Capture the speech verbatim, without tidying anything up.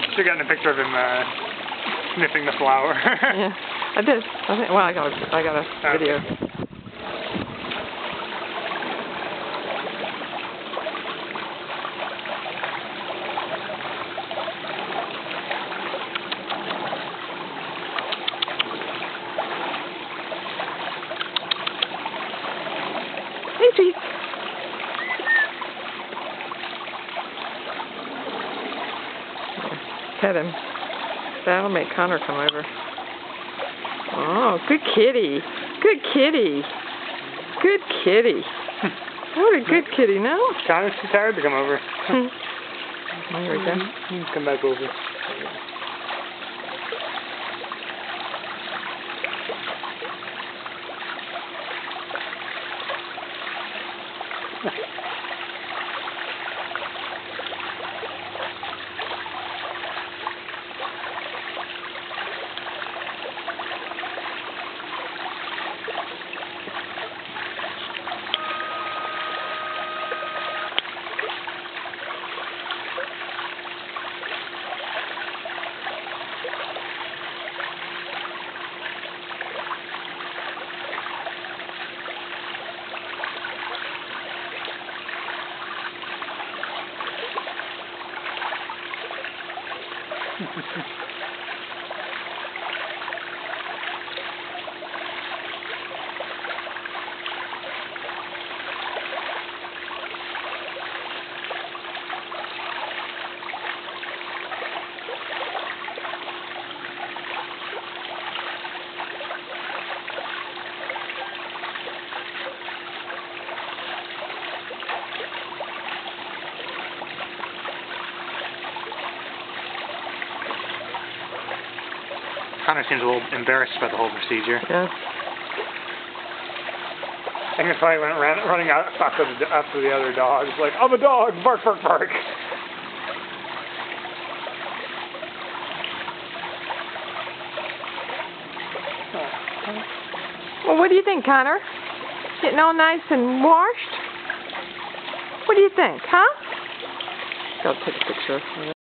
Should have gotten a picture of him uh, sniffing the flower. Yeah, I did. I think. Well, I got a, I got a okay. video. Hey, Pete. Pet him. That'll make Connor come over. Oh, good kitty. Good kitty. Good kitty. What a good kitty, no? Connor's too tired to come over. There we go. He's come back over. Connor seems a little embarrassed by the whole procedure. Yeah. I think that's why he went ran, running out after the, after the other dog. It's like, I'm a dog! Bark, bark, bark! Well, what do you think, Connor? Getting all nice and washed? What do you think, huh? Go take a picture.